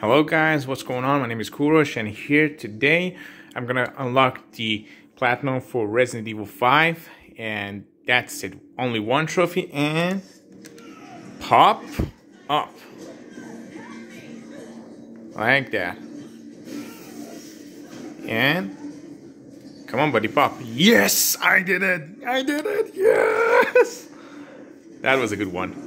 Hello guys, what's going on? My name is Kurosh, and here today I'm gonna unlock the platinum for Resident Evil 5, and that's it. Only one trophy and pop up. Like that. And come on buddy, pop. Yes! I did it! I did it! Yes! That was a good one.